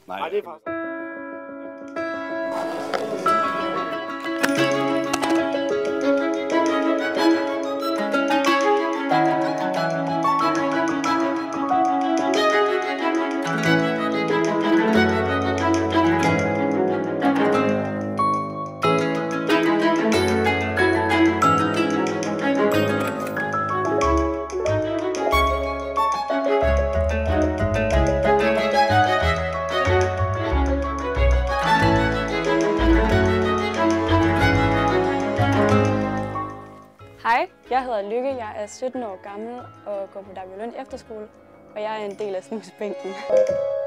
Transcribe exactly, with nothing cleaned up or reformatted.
Nej, Nej, det er faktisk... Hej, jeg hedder Lykke, jeg er sytten år gammel og går på Daviolund Efterskole, og jeg er en del af snusbænken.